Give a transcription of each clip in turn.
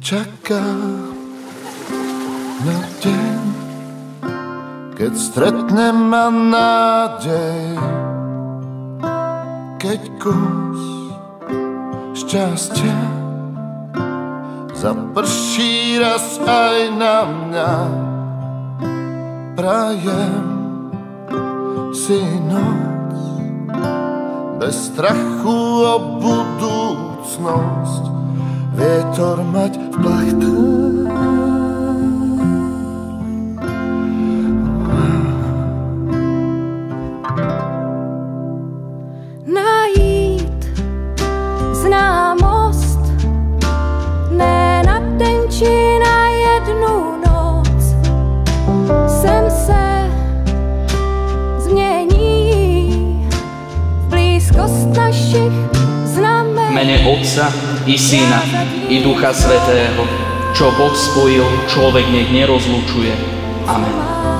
Čakám na deň, keď stretnem ma nádej, keď kus šťastia zaprší raz aj na mňa. Prajem si noc bez strachu o budúcnosť, vietor mať v plachtách. Najít známost, ne na den či na jednu noc, sem se změní blízkost našich znamen. V mene Otca i Syna i Ducha Svätého, čo Boh spojil, človek nech nerozlučuje. Amen.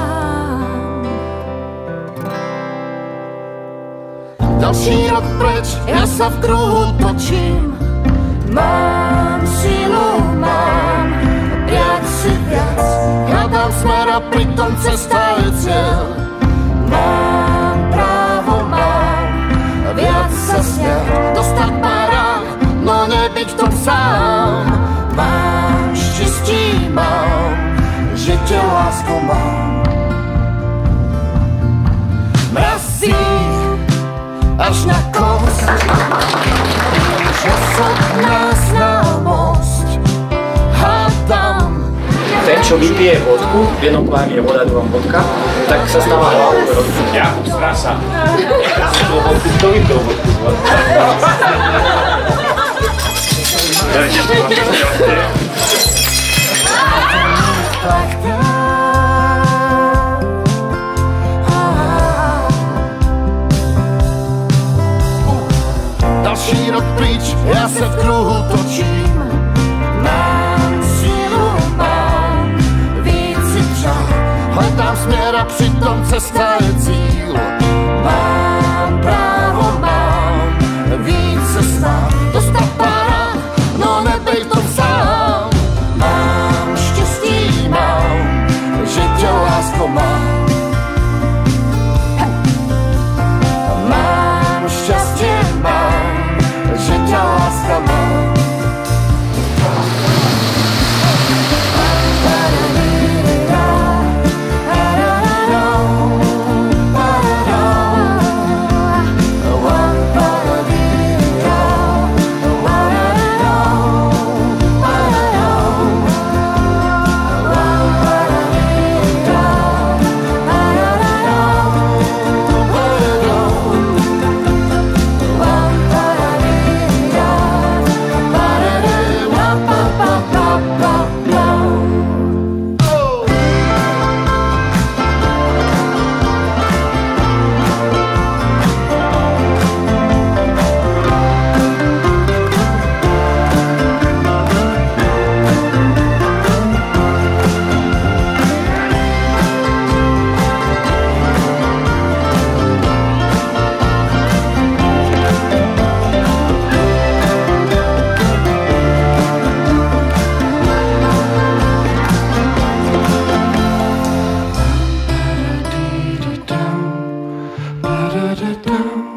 Další rok preč, ja sa v kruhu točím. Mám sílu, mám viac si viac, hľadám smer a pritom cesta je cieľ. Mám právo, mám viac sa smiať, dostať barák, no nebyť v tom sám. Mám štěstí, mám, že tě lásku mám. Mrazí až na kost, osobná známosť, hádam. Ten, čo vypije vodku, v jednom pláne je voda, druhom vodka, tak sa stáva hlavou rozhodnutia. Strasa. To vypil vodku. Další rok pryč, ja sa v kruhu točím. Mám sílu, mám víc si přát, hledám směr a přitom cesta je cíl. Mám právo, mám víc se snát, dostat pár, no nebej v tom sám. Mám štěstí, mám, že tě lásko mám. Mám šťastie, mám, že ťa láska mám. Da da da.